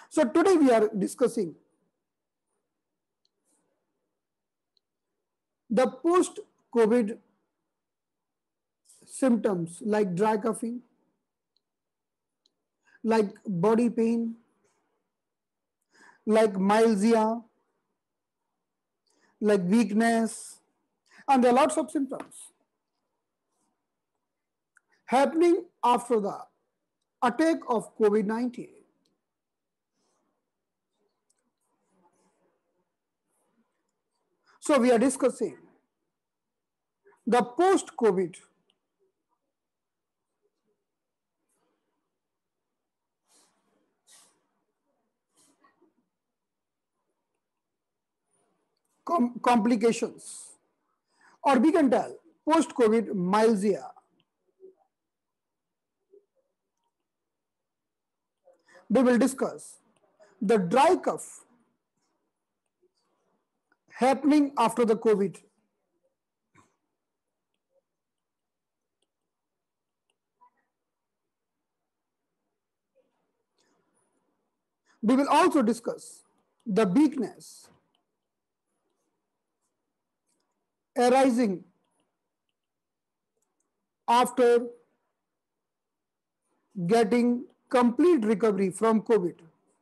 So today we are discussing the post-COVID symptoms like dry coughing, like body pain, like myalgia, like weakness, and there are lots of symptoms happening after the attack of COVID-19. So we are discussing the post-COVID complications, or we can tell post-COVID myalgia. We will discuss the dry cough happening after the COVID. We will also discuss the weakness arising after getting complete recovery from COVID.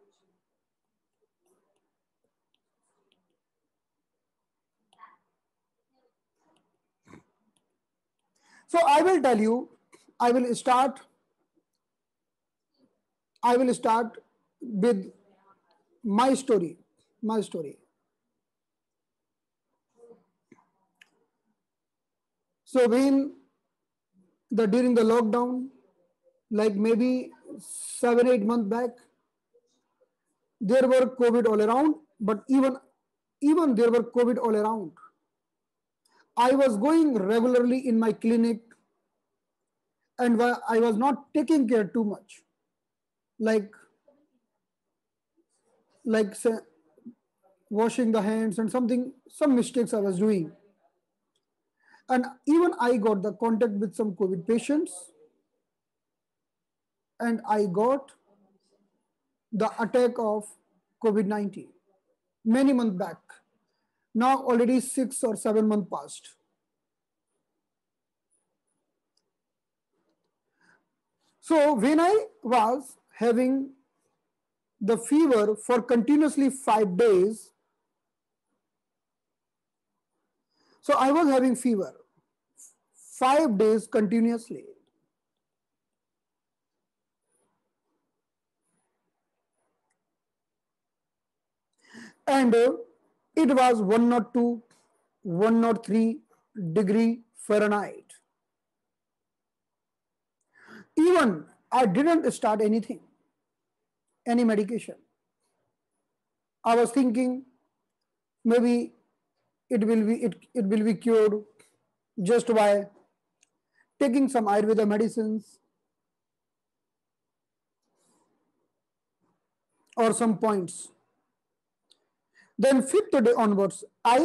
So I will tell you, I will start, I will start with my story. My story. So when during the lockdown, like maybe 7, 8 months back, there were COVID all around, but even there were COVID all around. I was going regularly in my clinic and I was not taking care too much. Like say, washing the hands and some mistakes I was doing. And even I got the contact with some COVID patients and I got the attack of COVID-19 many months back. Now already 6 or 7 months passed. So when I was having the fever for continuously 5 days, so I was having fever 5 days continuously. And it was 102, 103 Fahrenheit. Even I didn't start anything, any medication. I was thinking maybe it will be cured just by taking some Ayurveda medicines or some points. Then fifth day onwards,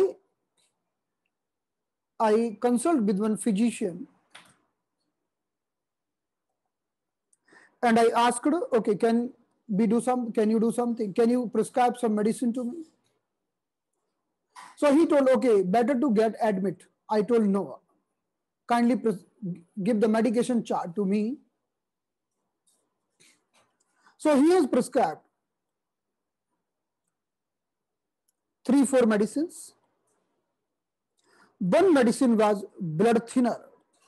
I consult with one physician and I asked, okay, can you do something? Can you prescribe some medicine to me? So he told, okay, better to get admit. I told no. Kindly give the medication chart to me. So he has prescribed 3, 4 medicines. One medicine was blood thinner.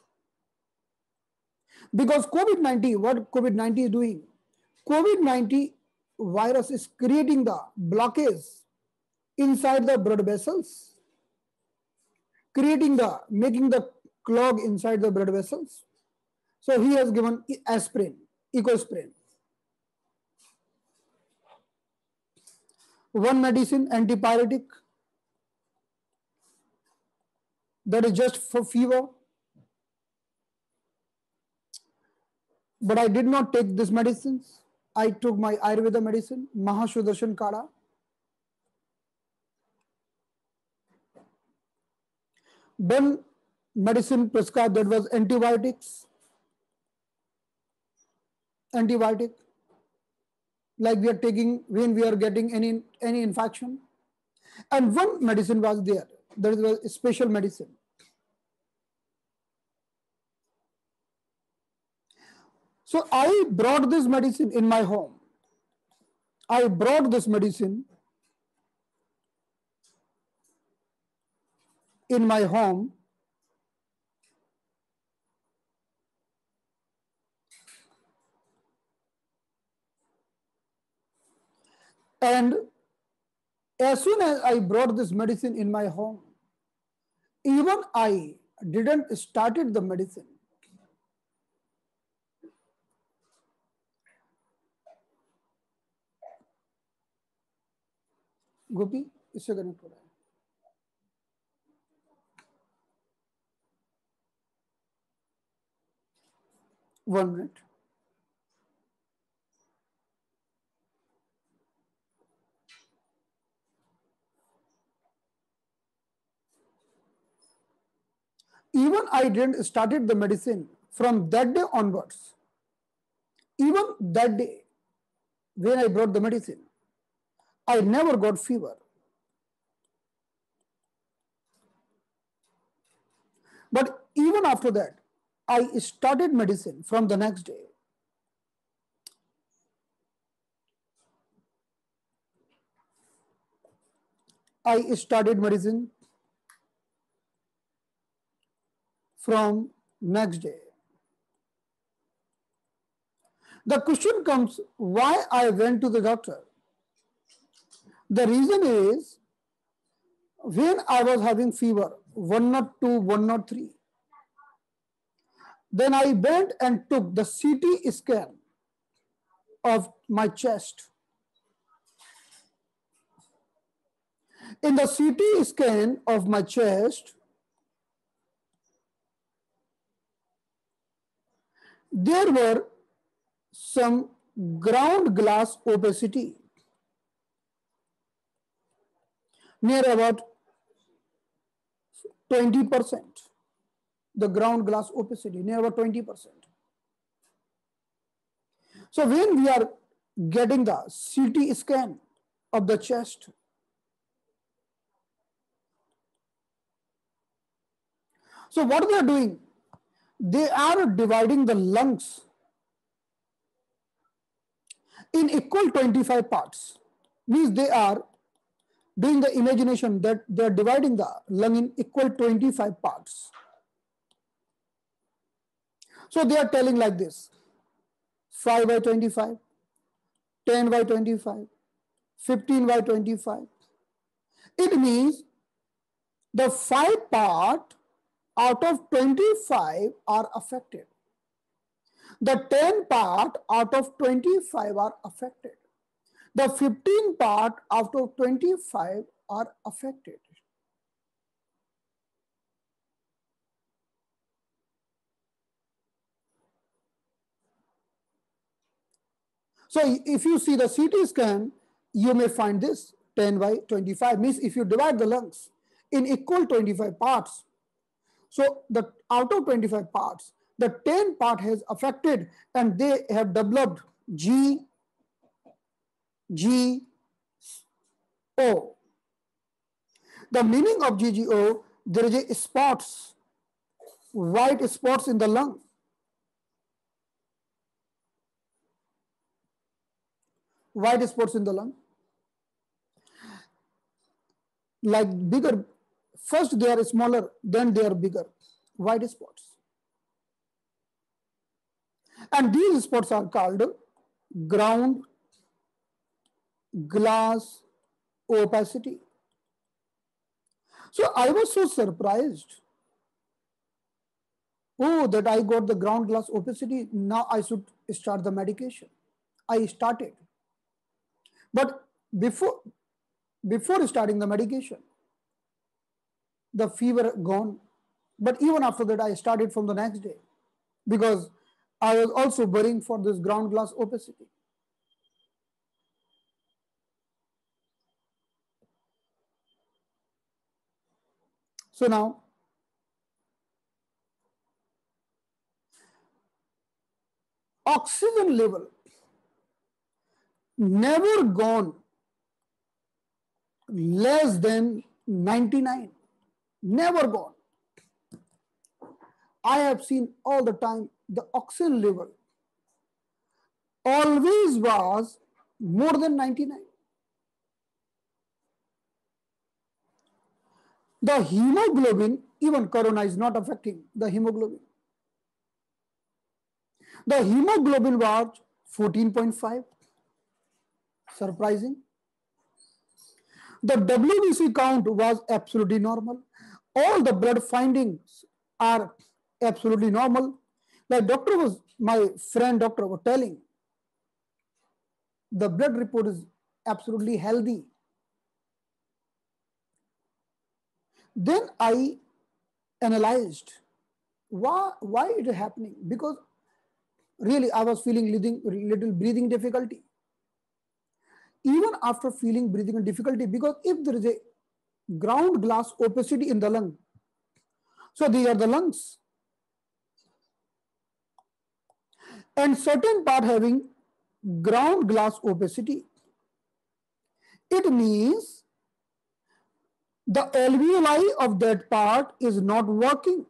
Because COVID-19, what COVID-19 is doing? COVID-19 virus is creating the blockage inside the blood vessels, making the clog inside the blood vessels. So he has given aspirin, ecosprin. One medicine, antipyretic, that is just for fever. But I did not take these medicines. I took my Ayurveda medicine, Mahasudarshan Kada. One medicine prescribed that was antibiotic. like we are taking when we are getting any infection. And one medicine was there. There is a special medicine. So I brought this medicine in my home. I brought this medicine in my home, and as soon as I brought this medicine in my home, even I didn't started the medicine. गोपी इससे connect हो रहा है. 1 minute. Even I didn't started the medicine from that day onwards. Even that day when I brought the medicine, I never got fever. But even after that, I started medicine from the next day. I started medicine from next day. The question comes, why I went to the doctor? The reason is, when I was having fever, 102, 103, then I went and took the CT scan of my chest. In the CT scan of my chest, there were some ground glass opacity near about 20%. The ground glass opacity near about 20%. So when we are getting the CT scan of the chest, so what they are doing, they are dividing the lungs in equal 25 parts. Means they are doing the imagination that they are dividing the lung in equal 25 parts. So they are telling like this: 5 by 25, 10 by 25, 15 by 25. It means the 5 part out of 25 are affected. The 10 part out of 25 are affected. The 15 part out of 25 are affected. So if you see the CT scan, you may find this 10 by 25. Means if you divide the lungs in equal 25 parts, so the out of 25 parts, the 10 part has affected and they have developed G, G, O. The meaning of GGO, there is a spots, white spots in the lung. White spots in the lung. Like bigger, first they are smaller, then they are bigger. White spots. And these spots are called ground glass opacity. So I was so surprised. Oh, that I got the ground glass opacity. Now I should start the medication. I started. But before starting the medication, the fever gone. But even after that, I started from the next day because I was also worrying for this ground glass opacity. So now, oxygen level never gone less than 99. Never gone. I have seen all the time the oxygen level always was more than 99. The hemoglobin, even corona is not affecting the hemoglobin. The hemoglobin was 14.5. Surprising. The WBC count was absolutely normal. All the blood findings are absolutely normal. Like my friend doctor was telling, the blood report is absolutely healthy. Then I analyzed why it is happening, because really I was feeling little breathing difficulty. Even after feeling breathing difficulty, because if there is a ground glass opacity in the lung, so these are the lungs, and certain part having ground glass opacity, it means the alveoli of that part is not working.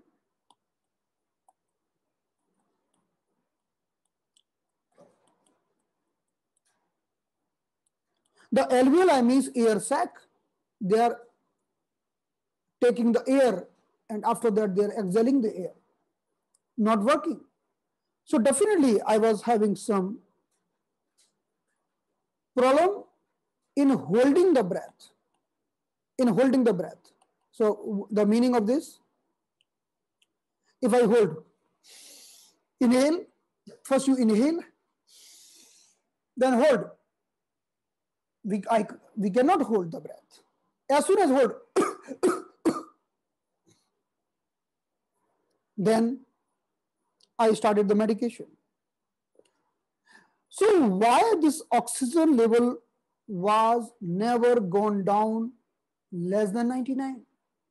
The alveoli means air sac. They are taking the air, and after that they are exhaling the air. Not working. So definitely I was having some problem in holding the breath. In holding the breath. So the meaning of this, if I hold, inhale, first you inhale, then hold. We cannot hold the breath. As soon as hold, then I started the medication. So why this oxygen level was never gone down less than 99?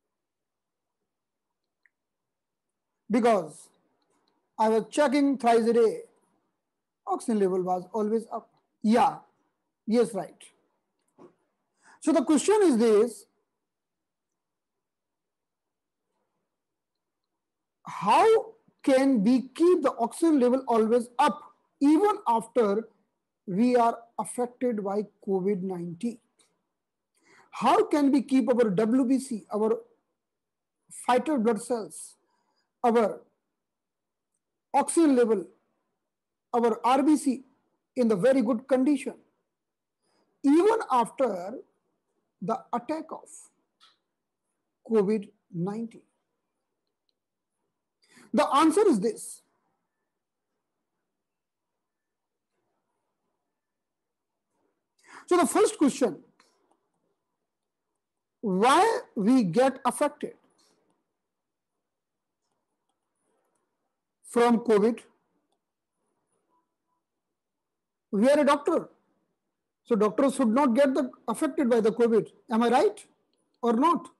Because I was checking thrice a day. Oxygen level was always up. Yeah, yes, right. So the question is this: how can we keep the oxygen level always up even after we are affected by COVID-19? How can we keep our WBC, our fighter blood cells, our oxygen level, our RBC in the very good condition, even after the attack of COVID-19? The answer is this. So the first question, why we get affected from COVID? We are a doctor. So doctors should not get affected by the COVID. Am I right or not?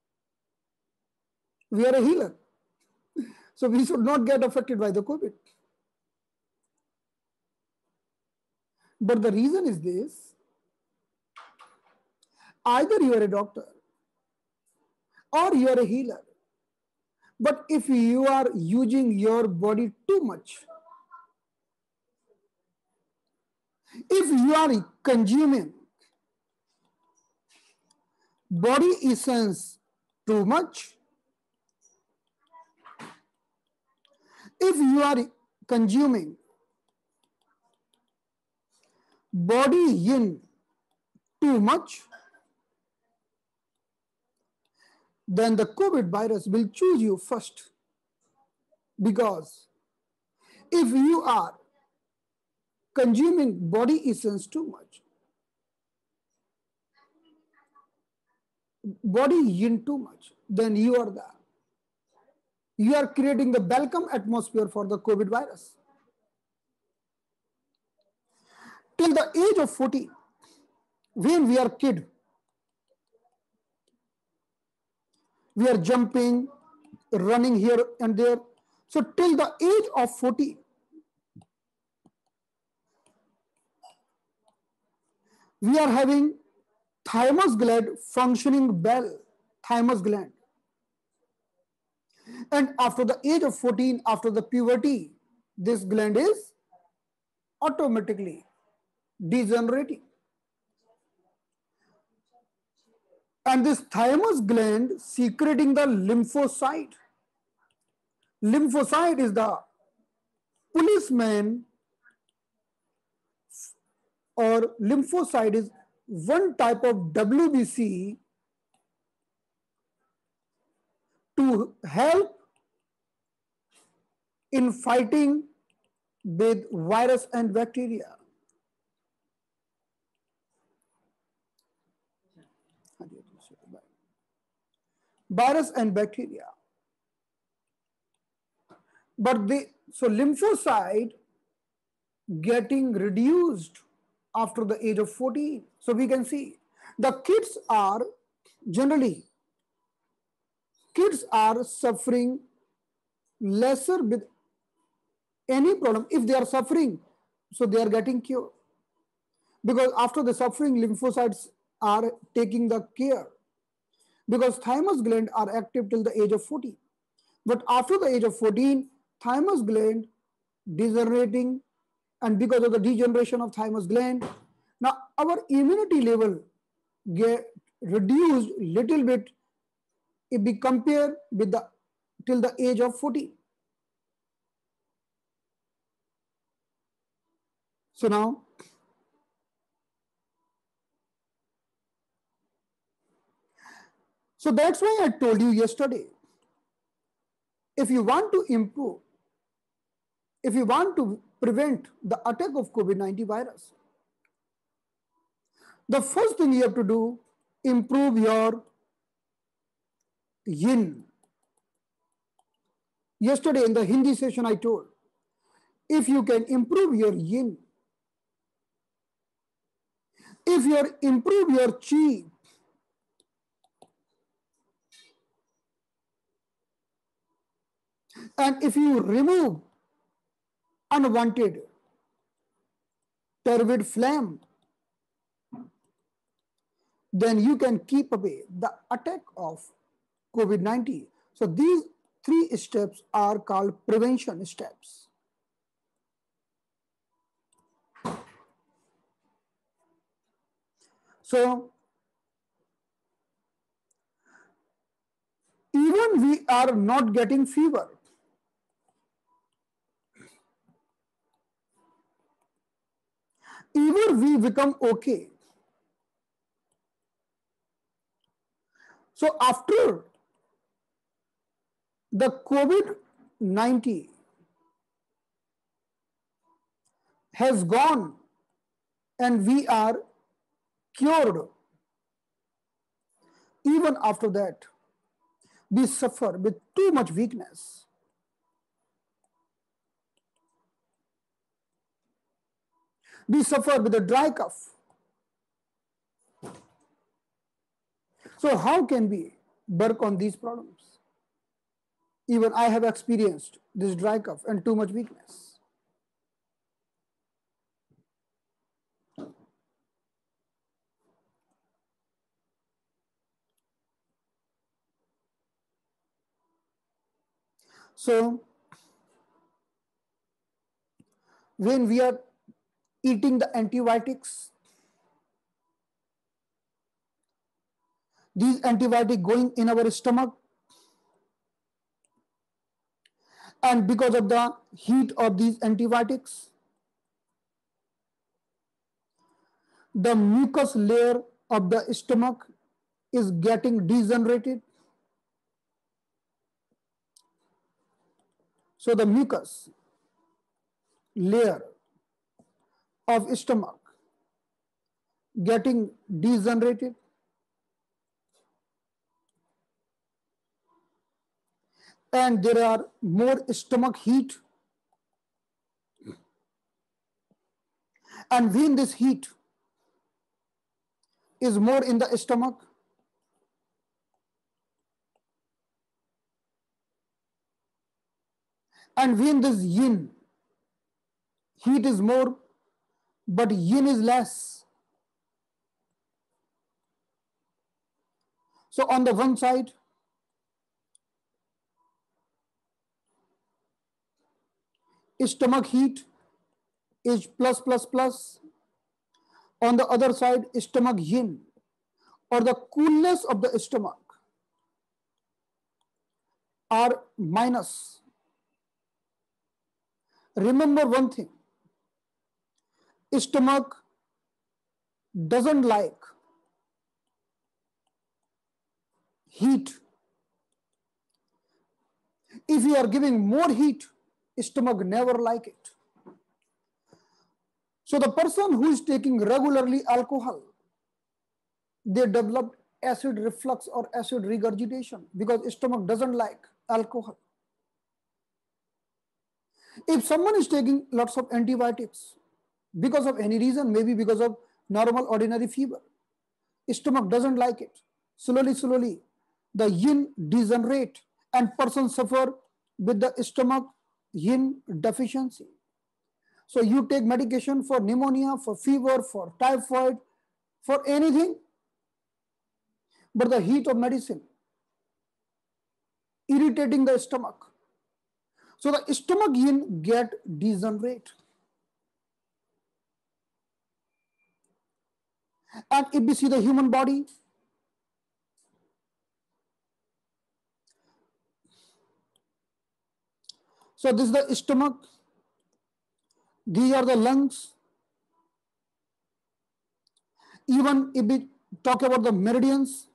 We are a healer. So we should not get affected by the COVID. But the reason is this: either you are a doctor or you are a healer. But if you are using your body too much, if you are consuming body essence too much, if you are consuming body yin too much, then the COVID virus will choose you first. Because if you are consuming body essence too much, body yin too much, then you are creating the welcome atmosphere for the COVID virus. Till the age of 14, when we are kid, we are jumping, running here and there. So till the age of 40, we are having thymus gland functioning well, thymus gland. And after the age of 14, after the puberty, this gland is automatically degenerating. And this thymus gland secreting the lymphocyte. Lymphocyte is the policeman, or lymphocyte is one type of WBC to help in fighting with virus and bacteria. Virus and bacteria. But so lymphocyte getting reduced after the age of 14. So we can see the kids are generally suffering lesser with any problem. If they are suffering, so they are getting cured, because after the suffering, lymphocytes are taking the care, because thymus gland are active till the age of 14. But after the age of 14, thymus gland degenerating, and because of the degeneration of thymus gland, now our immunity level get reduced little bit if we compare with the till the age of 14. So now, so that's why I told you yesterday, if you want to improve, if you want to prevent the attack of COVID-19 virus, the first thing you have to do, improve your yin. Yesterday in the Hindi session I told, if you can improve your yin, if you improve your chi, and if you remove unwanted turbid flame, then you can keep away the attack of COVID-19. So these 3 steps are called prevention steps. So even we are not getting fever, even we become okay. So after the COVID-19 has gone and we are cured, even after that, we suffer with too much weakness. We suffer with a dry cough. So how can we work on these problems? Even I have experienced this dry cough and too much weakness. So when we are eating the antibiotics, these antibiotics going in our stomach, and because of the heat of these antibiotics, the mucus layer of the stomach is getting degenerated. So the mucus layer of stomach getting degenerated, and there are more stomach heat, and when this heat is more in the stomach, and when this yin heat is more but yin is less, So on the one side, stomach heat is plus plus plus. On the other side, stomach yin, or the coolness of the stomach, are minus. Remember one thing, stomach doesn't like heat. If you are giving more heat, stomach never like it. So the person who is taking regularly alcohol, they develop acid reflux or acid regurgitation because stomach doesn't like alcohol. If someone is taking lots of antibiotics because of any reason, maybe because of normal ordinary fever, stomach doesn't like it. Slowly, the yin degenerate and person suffer with the stomach yin deficiency. So you take medication for pneumonia, for fever, for typhoid, for anything, but the heat of medicine irritating the stomach. So the stomach yin get degenerate. And if we see the human body, so this is the stomach, these are the lungs. Even if we talk about the meridians,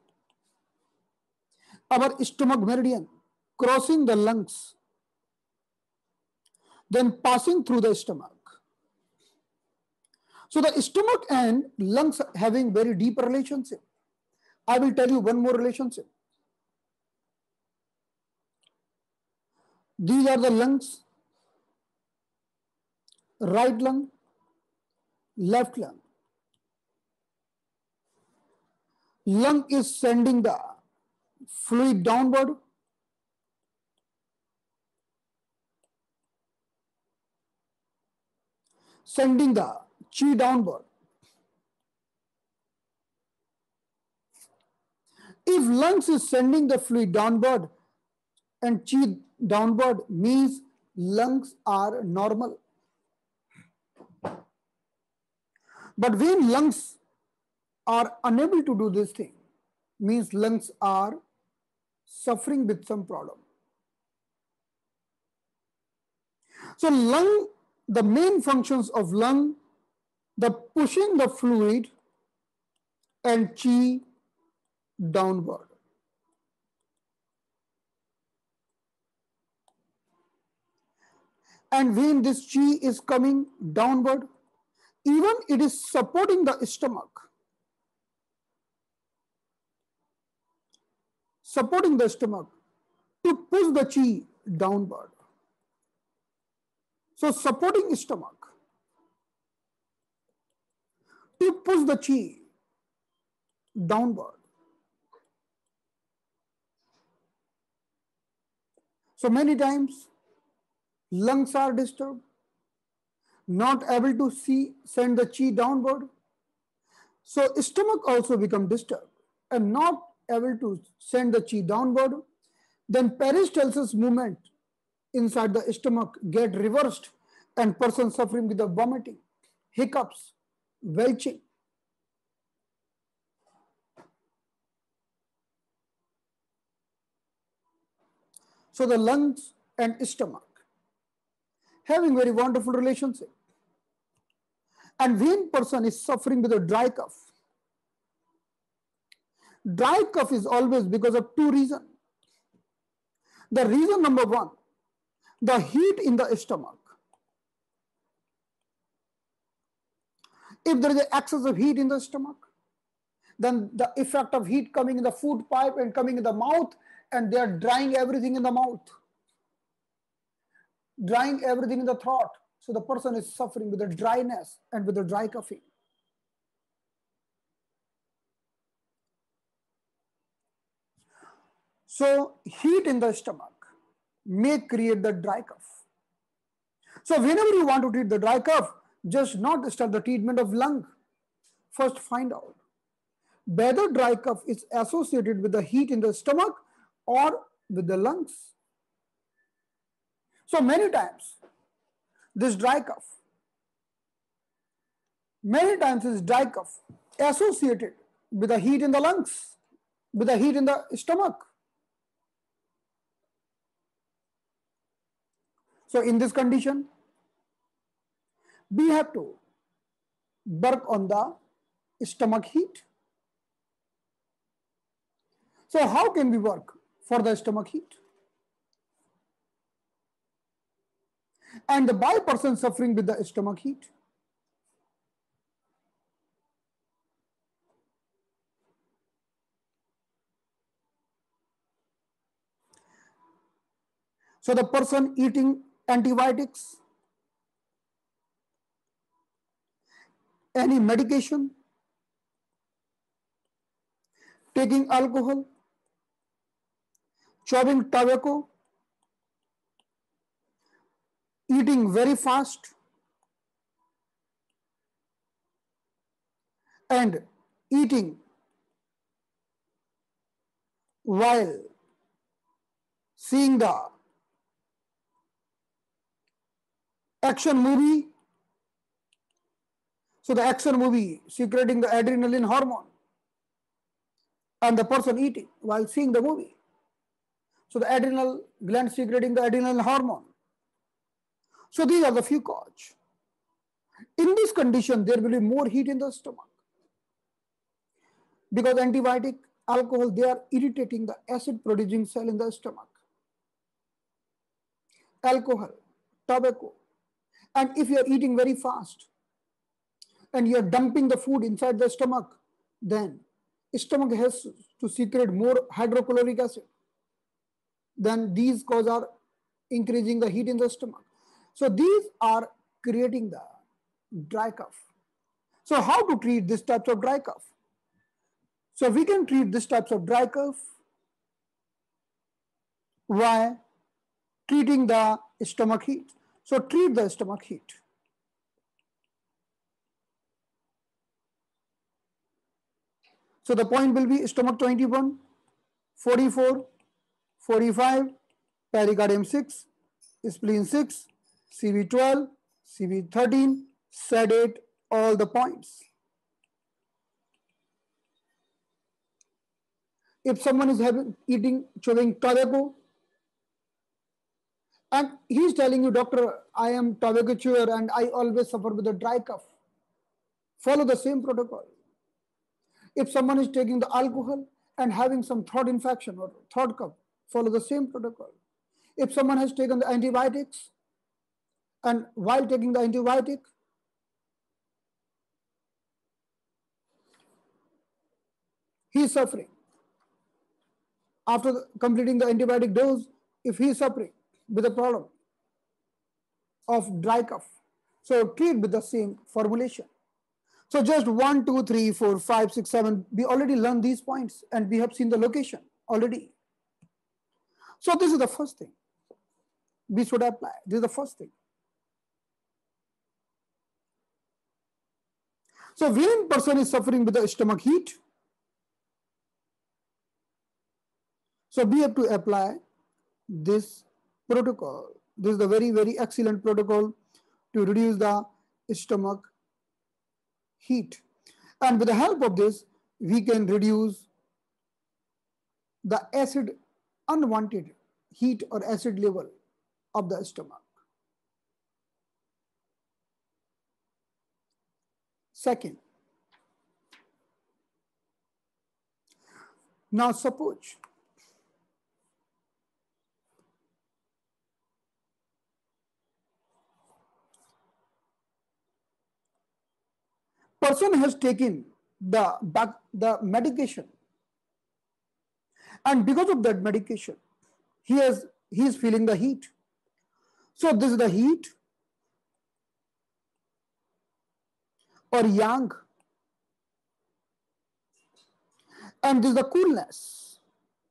our stomach meridian crossing the lungs, then passing through the stomach. So the stomach and lungs having very deep relationship. I will tell you one more relationship. These are the lungs, right lung, left lung. Lung is sending the fluid downward. Sending the chi downward. If lungs is sending the fluid downward and chi downward, means lungs are normal. But when lungs are unable to do this thing, means lungs are suffering with some problem. So lung, the main functions of lung, the pushing the fluid and chi downward. And when this chi is coming downward, even it is supporting the stomach. Supporting the stomach to push the chi downward. So supporting stomach to push the chi downward. So many times lungs are disturbed, not able to send the chi downward. So stomach also become disturbed and not able to send the chi downward. Then peristalsis movement inside the stomach get reversed and person suffering with the vomiting, hiccups, belching. So the lungs and stomach having very wonderful relationship. And when person is suffering with a dry cough is always because of two reasons. The reason number one, the heat in the stomach. If there is an excess of heat in the stomach, then the effect of heat coming in the food pipe and coming in the mouth, and they are drying everything in the mouth, drying everything in the throat. So the person is suffering with the dryness and with the dry coughing. So heat in the stomach may create the dry cough. So whenever you want to treat the dry cough, just not start the treatment of lung. First find out, whether dry cough is associated with the heat in the stomach or with the lungs. So many times this dry cough, is dry cough associated with the heat in the lungs, with the heat in the stomach. So in this condition, we have to work on the stomach heat. So how can we work for the stomach heat? And the by person suffering with the stomach heat. So the person eating antibiotics, any medication, taking alcohol, chewing tobacco, eating very fast, and eating while seeing the action movie. So the action movie secreting the adrenaline hormone, and the person eating while seeing the movie. So the adrenal gland secreting the adrenaline hormone. So these are the few causes. In this condition, there will be more heat in the stomach because antibiotic, alcohol, they are irritating the acid producing cell in the stomach. Alcohol, tobacco, and if you are eating very fast and you are dumping the food inside the stomach, then stomach has to secrete more hydrochloric acid. Then these causes are increasing the heat in the stomach. So these are creating the dry cough. So how to treat this types of dry cough? So we can treat this types of dry cough by treating the stomach heat. So treat the stomach heat. So the point will be stomach 21, 44, 45, pericardium 6, spleen 6, CV12, CV13, SAD8, all the points. If someone is chewing tobacco, and he is telling you, doctor, I am tobacco chewer and I always suffer with a dry cough, follow the same protocol. If someone is taking the alcohol and having some throat infection or throat cough, follow the same protocol. If someone has taken the antibiotics and while taking the antibiotic, he is suffering. After completing the antibiotic dose, if he is suffering with a problem of dry cough, so treat with the same formulation. So just 1, 2, 3, 4, 5, 6, 7, we already learned these points and we have seen the location already. So this is the first thing we should apply. This is the first thing. So when person is suffering with the stomach heat, so we have to apply this protocol. This is the very, very excellent protocol to reduce the stomach heat. And with the help of this, we can reduce the acid, unwanted heat or acid level of the stomach. Second, now suppose person has taken the medication, and because of that medication, he is feeling the heat. So this is the heat or yang, and this is the coolness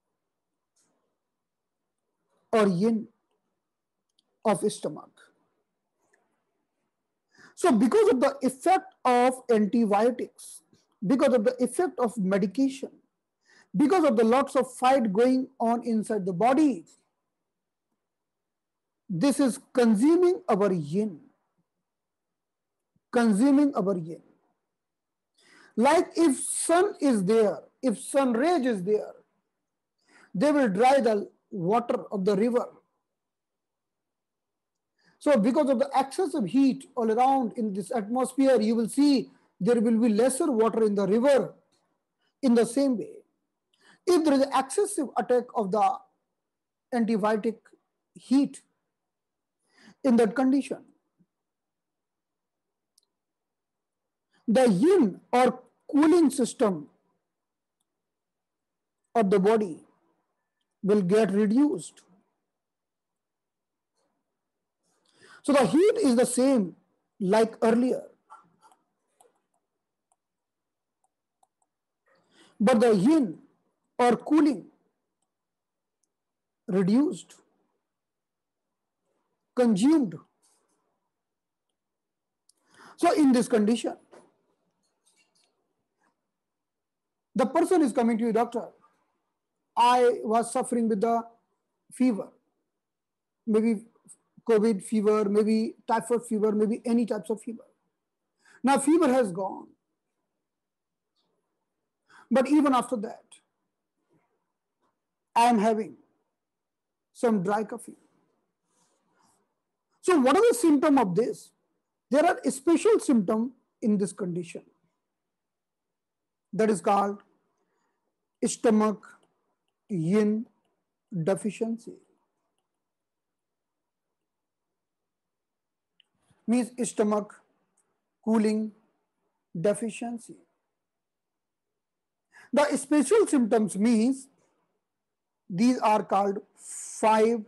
or yin of stomach. So because of the effect of antibiotics because of the effect of medication, because of the lots of fight going on inside the body. This is consuming our yin, consuming our yin. Like if sun is there, if sun rays is there, they will dry the water of the river. So because of the excessive heat all around in this atmosphere, you will see there will be lesser water in the river. In the same way, if there is an excessive attack of the antibiotic heat in that condition, the yin or cooling system of the body will get reduced. So the heat is the same like earlier, but the yin or cooling reduced, consumed. So in this condition, the person is coming to you, doctor, I was suffering with the fever, maybe COVID fever, maybe typhoid fever, maybe any types of fever. Now fever has gone. But even after that, I am having some dry coughing. So what are the symptoms of this? There are a special symptom in this condition that is called stomach yin deficiency. Means stomach cooling deficiency. The special symptoms means these are called 5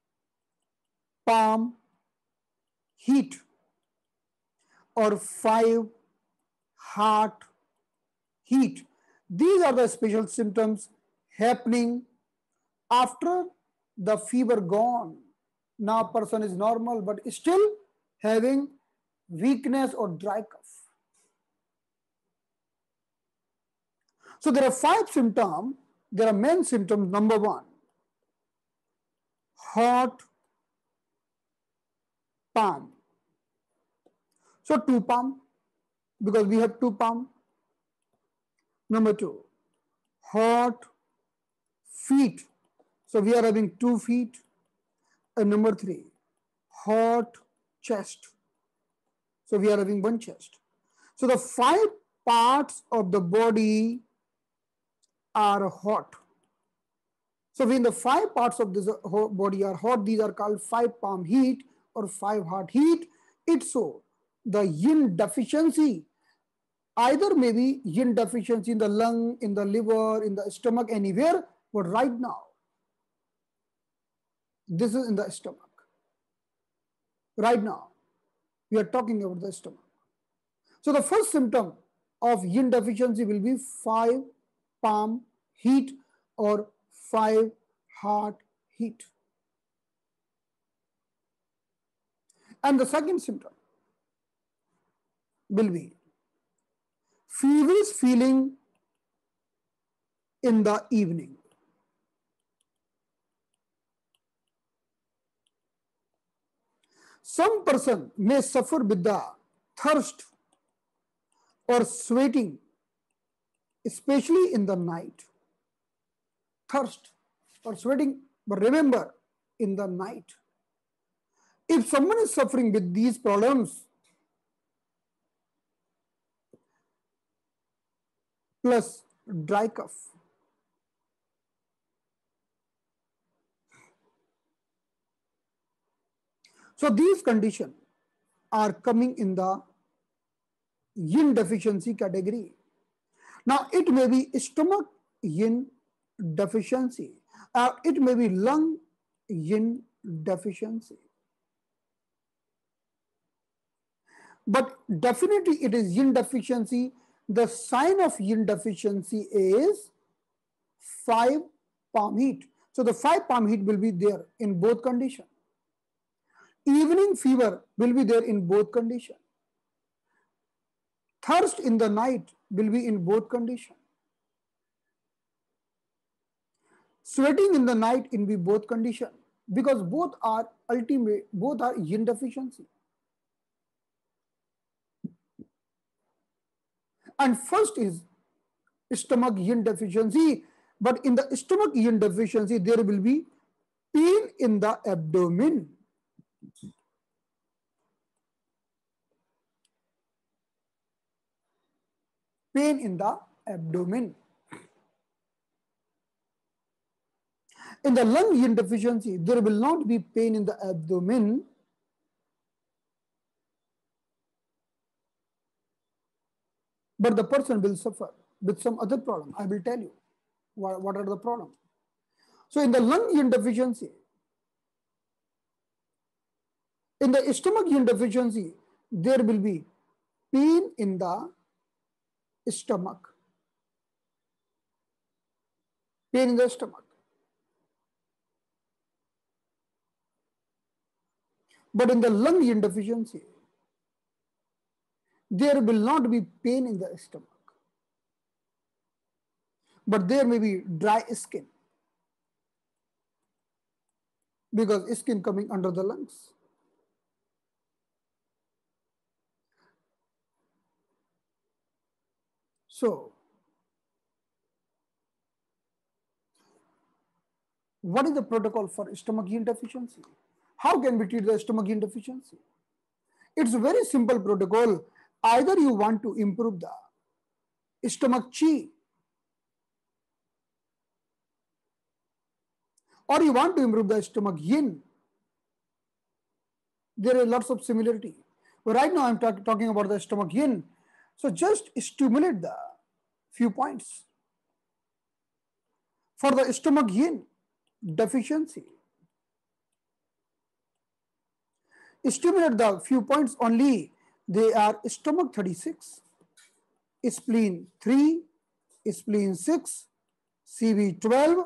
palm heat or 5 heart heat. These are the special symptoms happening after the fever gone. Now person is normal but still having weakness or dry cough. So there are 5 symptoms. There are main symptoms. Number 1, hot palm. So 2 palm, because we have 2 palm. Number 2, hot feet. So we are having 2 feet. And number 3, hot chest. So we are having 1 chest. So the 5 parts of the body are hot. So when the 5 parts of this body are hot, these are called 5 palm heat or 5 heart heat. It's so the yin deficiency, either maybe yin deficiency in the lung, in the liver, in the stomach, anywhere, but right now, this is in the stomach. Right now, we are talking about the stomach. So the first symptom of yin deficiency will be 5 palm heat or 5 heart heat. And the second symptom will be feverish feeling in the evening. Some person may suffer with the thirst or sweating, especially in the night. Thirst or sweating, but remember, in the night. If someone is suffering with these problems, plus dry cough, so these conditions are coming in the yin deficiency category. Now it may be stomach yin deficiency or it may be lung yin deficiency. But definitely it is yin deficiency. The sign of yin deficiency is 5 palm heat. So the 5 palm heat will be there in both conditions. Evening fever will be there in both conditions. Thirst in the night will be in both condition. Sweating in the night in be both condition, because both are ultimate, both are yin deficiency. And first is stomach yin deficiency, but in the stomach yin deficiency, there will be pain in the abdomen. Pain in the abdomen. In the lung yin deficiency, there will not be pain in the abdomen, but the person will suffer with some other problem. I will tell you what are the problems. So in the lung yin deficiency, in the stomach yin deficiency, there will be pain in the stomach. Pain in the stomach. But in the lung yin deficiency, there will not be pain in the stomach, but there may be dry skin, because skin coming under the lungs. So, what is the protocol for stomach yin deficiency? How can we treat the stomach yin deficiency? It's a very simple protocol. Either you want to improve the stomach chi, or you want to improve the stomach yin. There are lots of similarity. But right now I'm talking about the stomach yin. So just stimulate the few points. For the stomach yin deficiency, stimulate the few points only. They are stomach 36, spleen 3, spleen 6, CV12.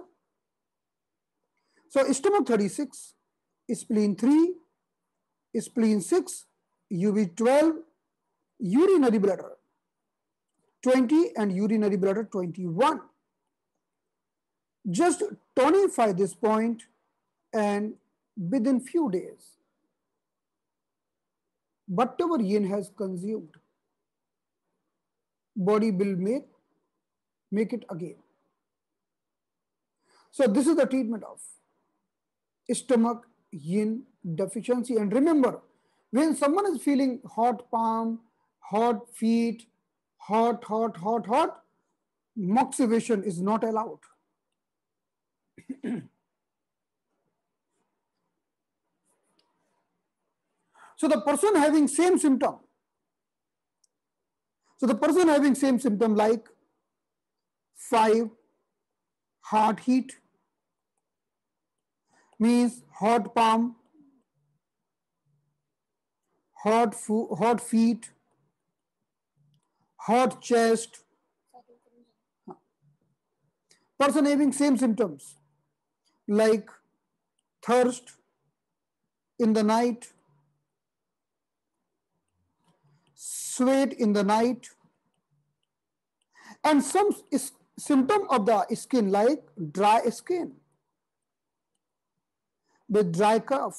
So stomach 36, spleen 3, spleen 6, UV12, urinary bladder 20 and urinary bladder 21. Just tonify this point, and within few days, whatever yin has consumed, body will make it again. So this is the treatment of stomach yin deficiency. And remember, when someone is feeling hot palm, hot feet, hot, moxibustion is not allowed. So the person having same symptom, like 5, heart heat, means hot palm, hot feet, hot chest. Person having same symptoms like thirst in the night, sweat in the night, and some symptom of the skin like dry skin with dry cough.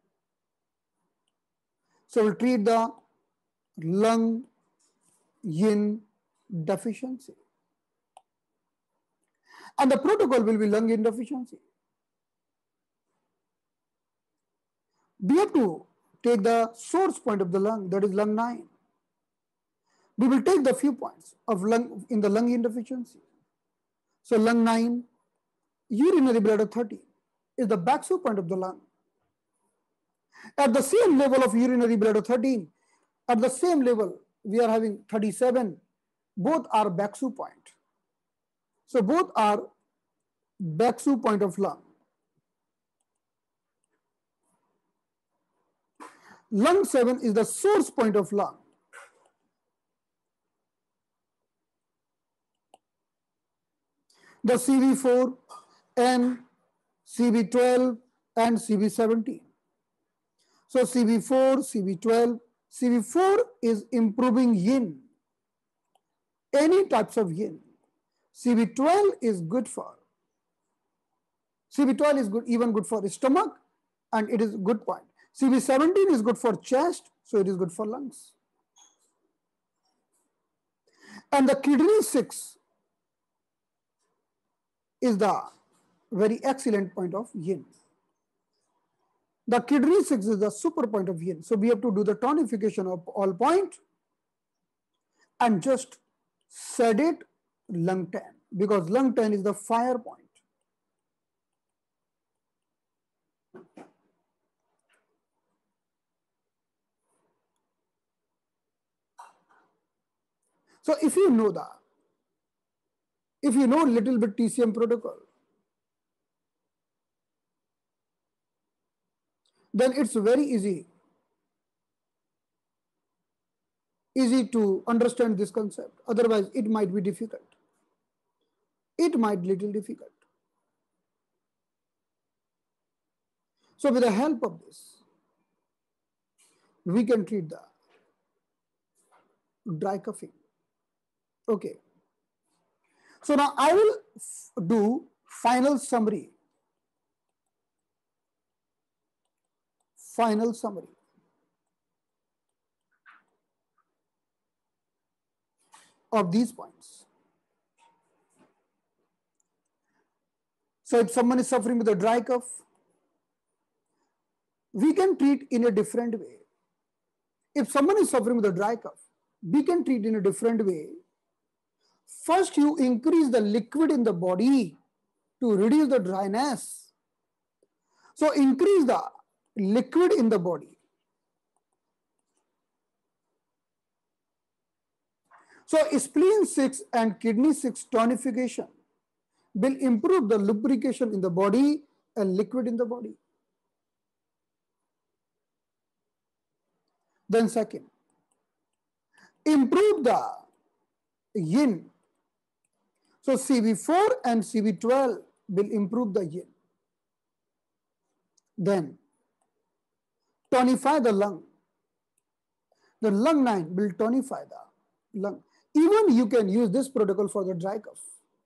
So we'll treat the lung yin deficiency. And the protocol will be lung yin deficiency. We have to take the source point of the lung, that is lung 9. We will take the few points of lung in the lung yin deficiency. So lung 9, urinary bladder 30 is the back point of the lung. At the same level of urinary bladder 13, at the same level we are having 37. Both are back point. So both are back point of lung. Lung 7 is the source point of lung. The CV4 and CV12 and CV17. So CV4, CV12, CV4 is improving yin. any types of yin. CB12 is good for, CB12 is good, even good for stomach, and it is a good point. CB17 is good for chest, so it is good for lungs. And the kidney 6 is the very excellent point of yin. The kidney 6 is the super point of yin. So we have to do the tonification of all point and just sedate lung 10, because lung 10 is the fire point. So if you know that, if you know little bit TCM protocol, then it's very easy to understand this concept. Otherwise, it might be difficult. It might little difficult. So with the help of this, we can treat the dry coughing. Okay. So now I will do final summary. Final summary of these points. So if someone is suffering with a dry cough, we can treat in a different way. If someone is suffering with a dry cough, we can treat in a different way. First, you increase the liquid in the body to reduce the dryness. So increase the liquid in the body. So spleen 6 and kidney 6 tonification will improve the lubrication in the body and liquid in the body. Then second, improve the yin. So CB4 and CB12 will improve the yin. Then tonify the lung. The lung 9 will tonify the lung. Even you can use this protocol for the dry cough.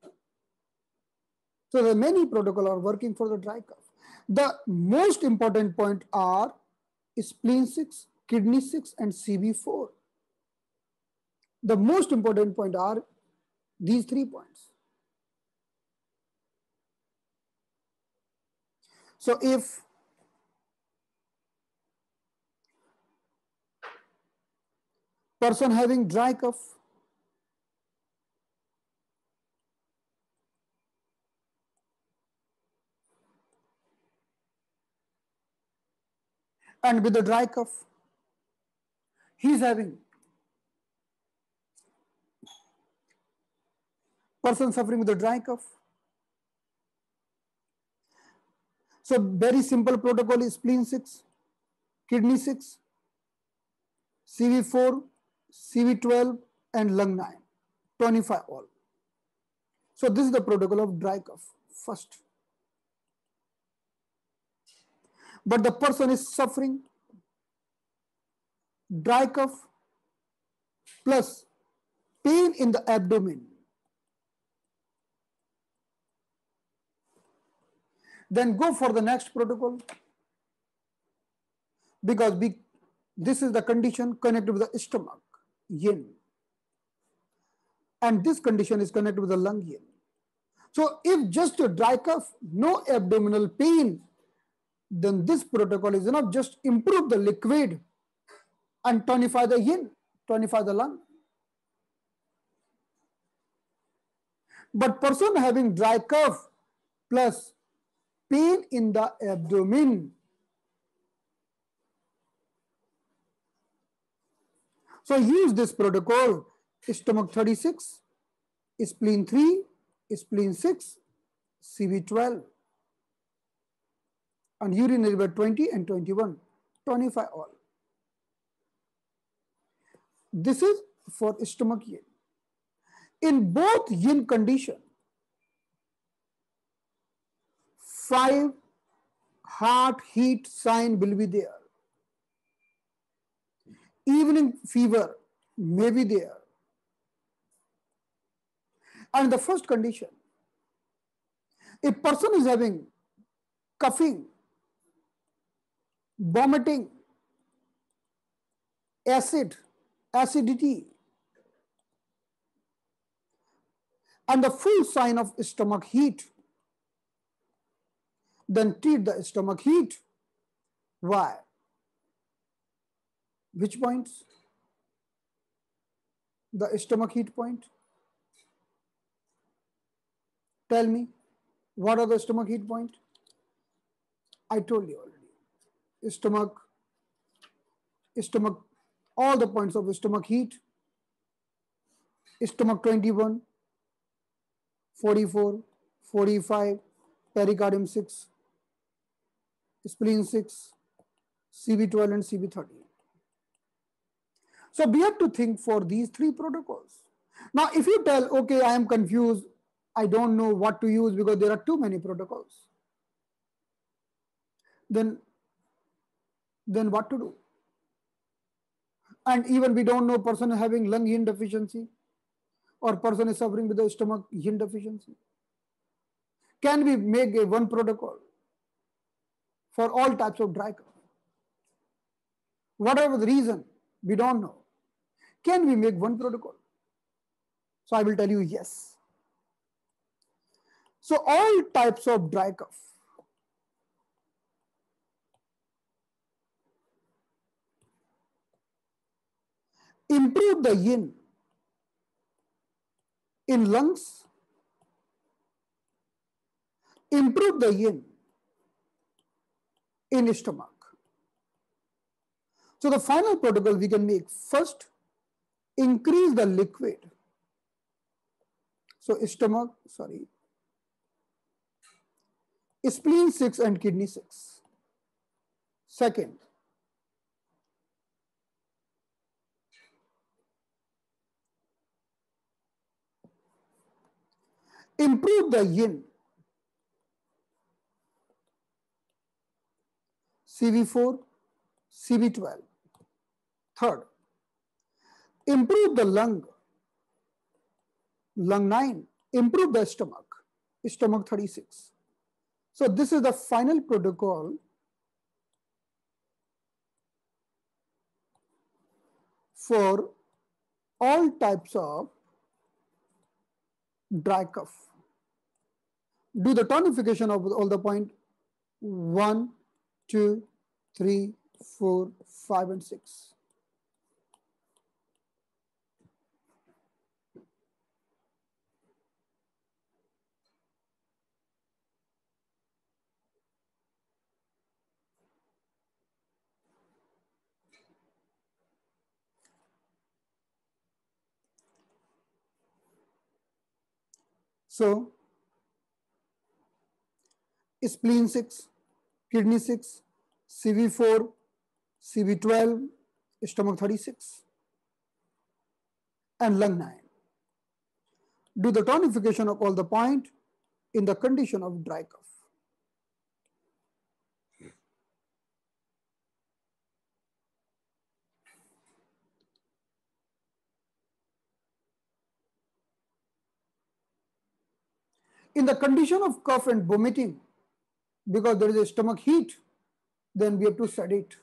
So the many protocols are working for the dry cough. The most important point are spleen 6, kidney 6 and CB4. The most important point are these 3 points. So if person having dry cough, and with the dry cough, he is having, person suffering with a dry cough. So very simple protocol is spleen 6, kidney 6, CV4, CV12 and lung 9. Tonify all. So this is the protocol of dry cough first. But the person is suffering dry cough plus pain in the abdomen. Then go for the next protocol, because this is the condition connected with the stomach, yin. And this condition is connected with the lung, yin. So if just a dry cough, no abdominal pain, then this protocol is enough. Just improve the liquid and tonify the yin, tonify the lung. But person having dry cough plus pain in the abdomen, so use this protocol: stomach 36, spleen 3, spleen 6, CV12, and urinary bladder 20 and 21. Tonify all. This is for stomach yin. In both yin condition, 5 heart heat sign will be there. Evening fever may be there. And the first condition, a person is having coughing, vomiting, acidity, and the full sign of stomach heat, then treat the stomach heat. Why? Which points? The stomach heat point. Tell me, what are the stomach heat point? I told you already. Stomach, all the points of stomach heat. Stomach 21, 44, 45, pericardium 6, spleen 6, CB12 and CB13. So we have to think for these three protocols. Now, if you tell, okay, I am confused, I don't know what to use because there are too many protocols, then what to do? And even we don't know person having lung yin deficiency or person is suffering with the stomach yin deficiency. Can we make a one protocol for all types of dry cough? Whatever the reason, we don't know. Can we make one protocol? So I will tell you yes. So all types of dry cough, improve the yin in lungs, improve the yin in stomach. So the final protocol we can make, first, increase the liquid. So stomach, spleen 6 and kidney 6. Second, improve the yin, CV4, CV12. Third, improve the lung 9, improve the stomach 36. So this is the final protocol for all types of dry cough. Do the tonification of all the point 1, 2, 3, 4, 5, and 6. So, spleen 6, kidney 6, CV4, CV12, stomach 36, and lung 9. Do the tonification of all the point in the condition of dry cough. In the condition of cough and vomiting, because there is a stomach heat, then we have to sedate.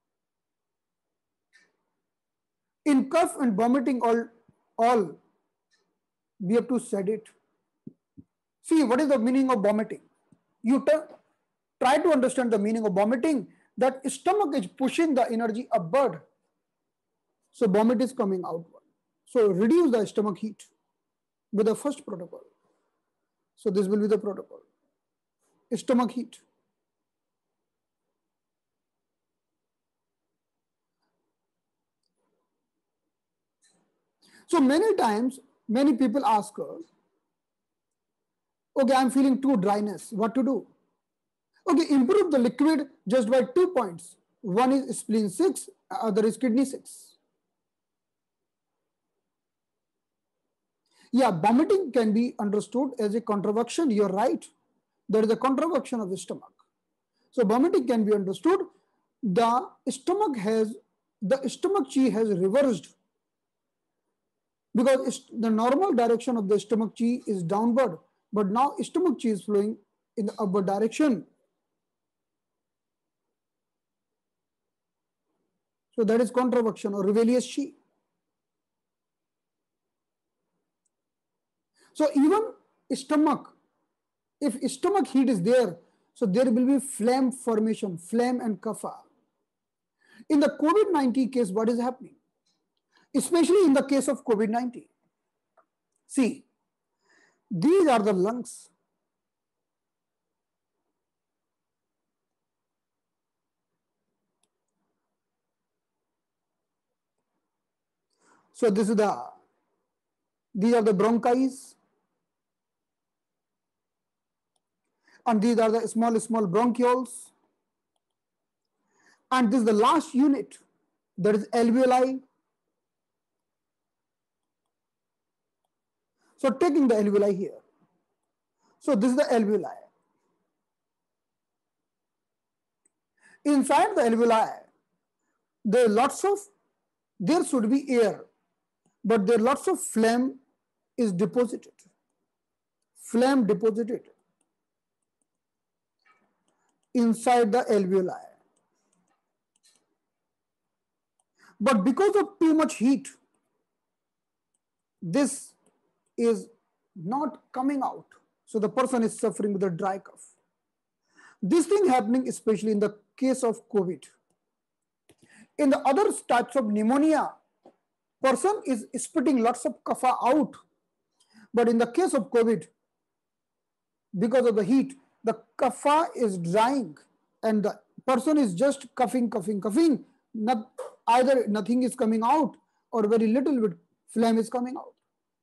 In cough and vomiting, all we have to sedate. See, what is the meaning of vomiting? You try to understand the meaning of vomiting, that stomach is pushing the energy upward. So vomit is coming outward. So reduce the stomach heat with the first protocol. So this will be the protocol. Stomach heat. So many times, many people ask us, okay, I'm feeling too dryness, what to do? Okay, improve the liquid just by 2 points. One is spleen 6, other is kidney 6. Yeah, vomiting can be understood as a contraction. You're right. There is a contraction of the stomach. So vomiting can be understood. The stomach chi has reversed. because the normal direction of the stomach chi is downward, but now stomach chi is flowing in the upward direction. So that is contravection or rebellious chi. So even stomach, if stomach heat is there, so there will be phlegm formation, phlegm and kapha. In the COVID-19 case, what is happening? Especially in the case of COVID-19. See, these are the lungs. So these are the bronchi, and these are the small bronchioles. And this is the last unit, that is alveoli. So taking the alveoli here. So this is the alveoli. Inside the alveoli, there should be air, but there lots of phlegm is deposited. Phlegm deposited inside the alveoli. But because of too much heat, this is not coming out. So the person is suffering with a dry cough. This thing happening especially in the case of COVID. In the other types of pneumonia, person is spitting lots of kapha out. But in the case of COVID, because of the heat, the kapha is drying and the person is just coughing. Either nothing is coming out or very little bit phlegm is coming out.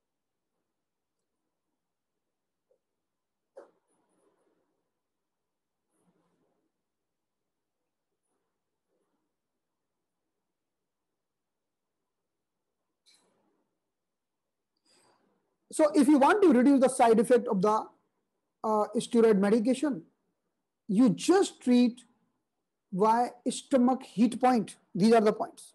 So if you want to reduce the side effect of the steroid medication, you just treat by stomach heat point. These are the points.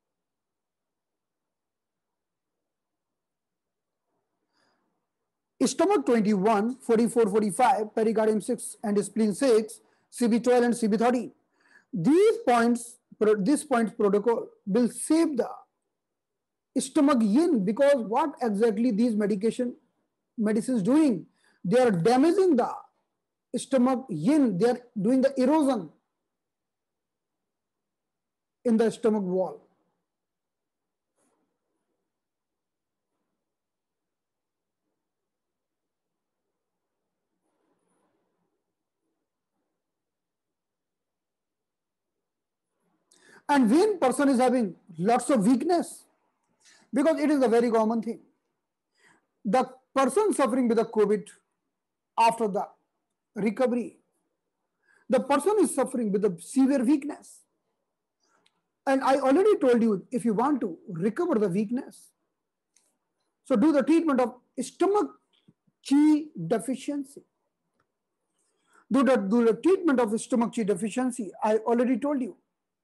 Stomach 21, 44, 45, pericardium 6 and spleen 6, CB12 and CB13. This points protocol will save the stomach yin, because what exactly these medicines doing? They are damaging the stomach yin. They are doing the erosion in the stomach wall. And when person is having lots of weakness, because it is a very common thing, the person suffering with the COVID, after the recovery, the person is suffering with a severe weakness. And I already told you, if you want to recover the weakness, so do the treatment of stomach chi deficiency. Do the treatment of stomach chi deficiency. I already told you.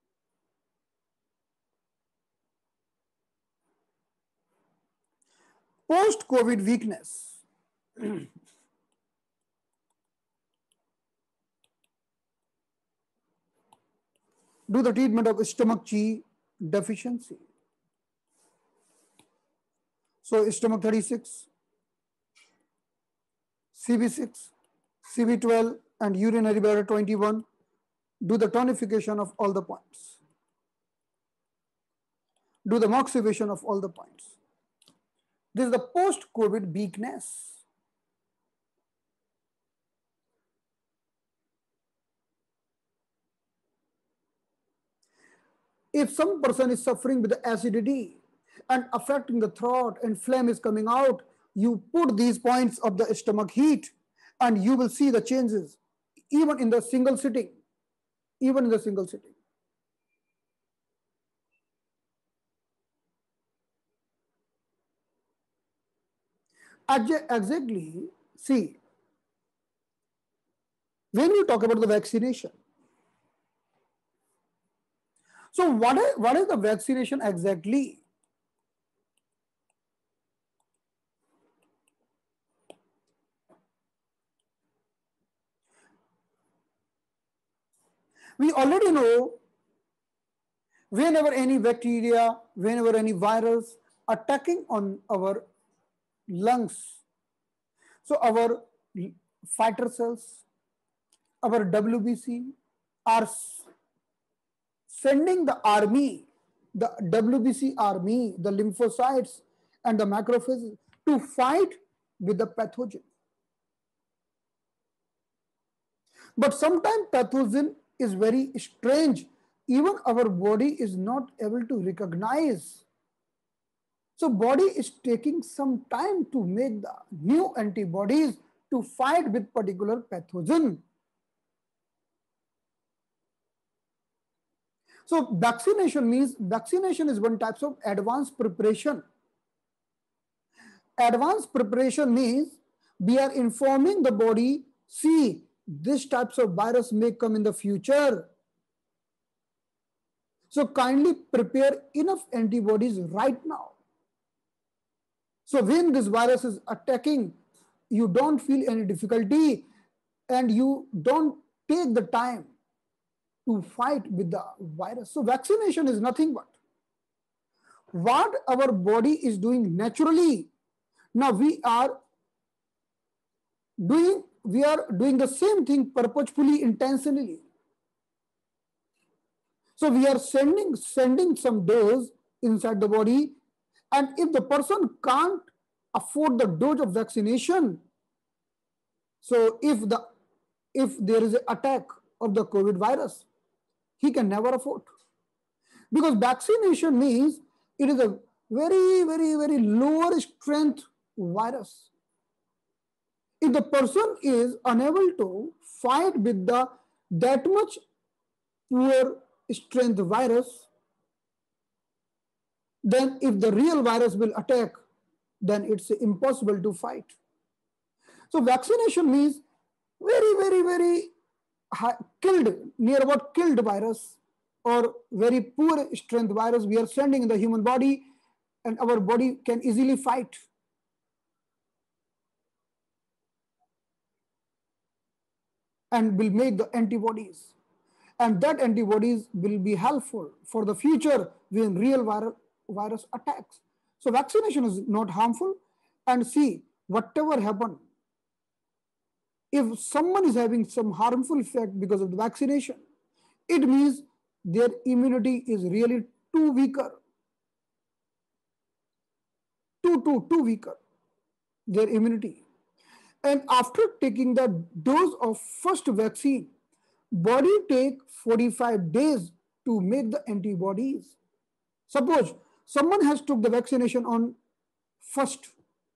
Post-COVID weakness. Do the treatment of stomach chi deficiency. So stomach 36, CB6, CB12 and urinary bladder 21. Do the tonification of all the points. Do the moxibustion of all the points. This is the post-COVID weakness. If some person is suffering with acidity and affecting the throat and phlegm is coming out, you put these points of the stomach heat and you will see the changes even in the single sitting. Even in the single sitting. Exactly. See, when you talk about the vaccination, so what is the vaccination exactly? We already know whenever any bacteria, whenever any virus attacking on our lungs, so our fighter cells, our WBC are sending the army, the WBC army, the lymphocytes and the macrophages to fight with the pathogen. But sometimes pathogen is very strange. Even our body is not able to recognize. So body is taking some time to make the new antibodies to fight with particular pathogen. So vaccination is one type of advanced preparation. Advanced preparation means we are informing the body, see, this types of virus may come in the future. So kindly prepare enough antibodies right now. So when this virus is attacking, you don't feel any difficulty and you don't take the time to fight with the virus. So vaccination is nothing but what our body is doing naturally. Now we are doing the same thing purposefully, intentionally. So we are sending some dose inside the body, and if the person can't afford the dose of vaccination, so if there is an attack of the COVID virus, he can never afford. Because vaccination means it is a very, very, very lower strength virus. If the person is unable to fight with that much poor strength virus, then if the real virus will attack, then it's impossible to fight. So vaccination means very, very, very near about killed virus or very poor strength virus we are sending in the human body, and our body can easily fight. And will make the antibodies. And that antibodies will be helpful for the future when real virus attacks. So vaccination is not harmful. And see, whatever happened, if someone is having some harmful effect because of the vaccination, it means their immunity is really too weaker. Too weaker, their immunity. And after taking the dose of first vaccine, body take 45 days to make the antibodies. Suppose someone has took the vaccination on first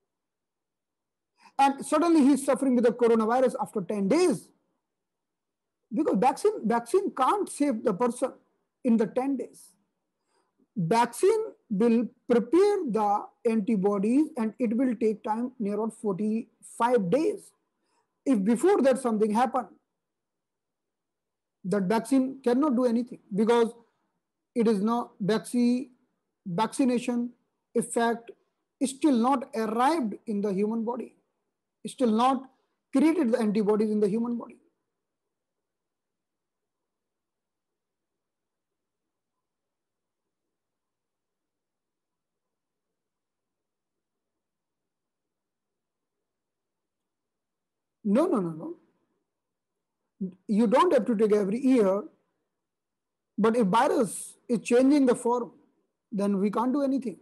and suddenly he is suffering with the coronavirus after 10 days, because vaccine can't save the person in the 10 days. Vaccine will prepare the antibodies and it will take time near about 45 days. If before that something happened, that vaccine cannot do anything, because it is not vaccination effect is still not arrived in the human body, still not created the antibodies in the human body. No. You don't have to take every year, but if virus is changing the form, then we can't do anything.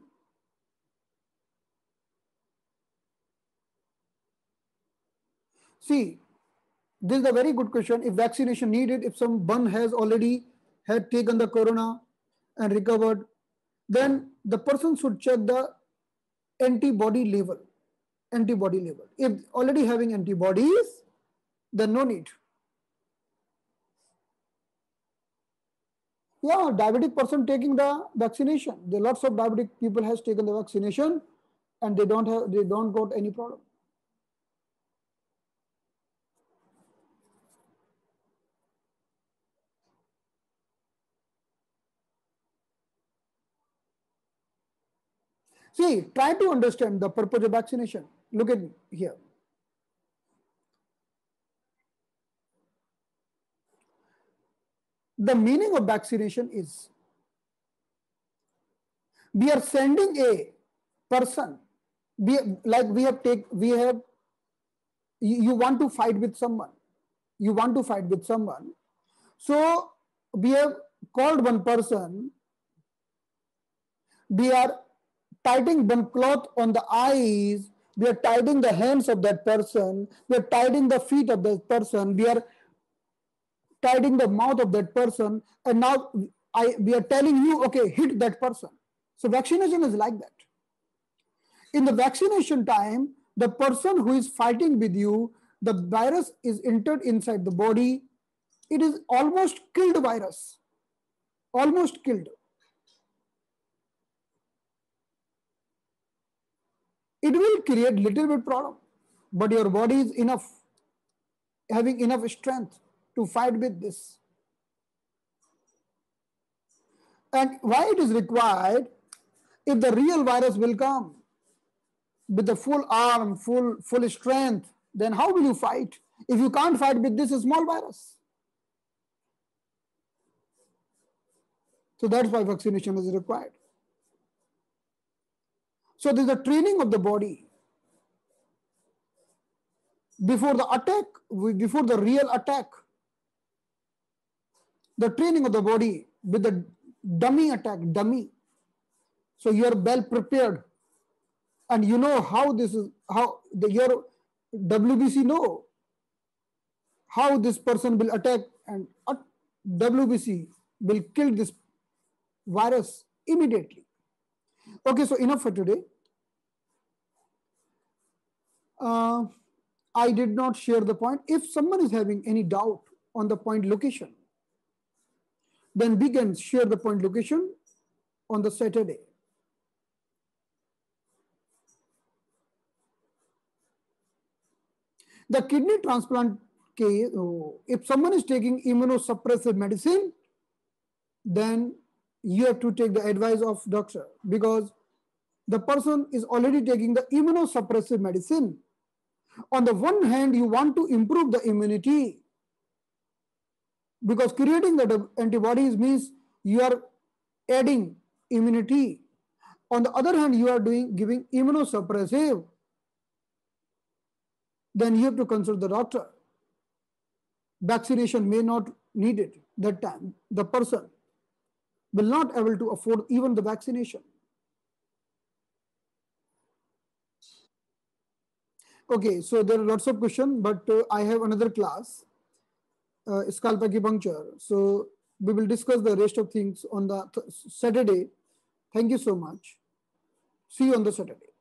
See, this is a very good question. If vaccination needed, if someone has already had taken the corona and recovered, then the person should check the antibody level. Antibody level. If already having antibodies, then no need. Yeah, diabetic person taking the vaccination. There are lots of diabetic people has taken the vaccination and they don't got any problem. See, try to understand the purpose of vaccination. Look at here. The meaning of vaccination is we are sending a person, like we have, you want to fight with someone, you want to fight with someone. So we have called one person, we are tightening one cloth on the eyes, we are tightening the hands of that person, we are tightening the feet of that person, we are tightening the mouth of that person, and now we are telling you, okay, hit that person. So vaccination is like that. In the vaccination time, the person who is fighting with you, the virus is entered inside the body. It is almost killed virus, almost killed. It will create little bit problem, but your body is enough, having enough strength to fight with this. And why it is required? If the real virus will come with the full arm, full strength, then how will you fight? If you can't fight with this small virus. So that's why vaccination is required. So there's a training of the body before the attack, before the real attack. The training of the body with the dummy attack, dummy. So you're well prepared, and you know how this is, how your WBC know how this person will attack, and WBC will kill this virus immediately. Okay, so enough for today. I did not share the point. If someone is having any doubt on the point location, then we can share the point location on the Saturday. The kidney transplant case, if someone is taking immunosuppressive medicine, then you have to take the advice of doctor, because the person is already taking the immunosuppressive medicine. On the one hand, you want to improve the immunity, because creating the antibodies means you are adding immunity. On the other hand, you are giving immunosuppressive, then you have to consult the doctor. Vaccination may not need it that time. The person will not able to afford even the vaccination. Okay, so there are lots of questions, but I have another class, scalp acupuncture. So we will discuss the rest of things on the Saturday. Thank you so much. See you on the Saturday.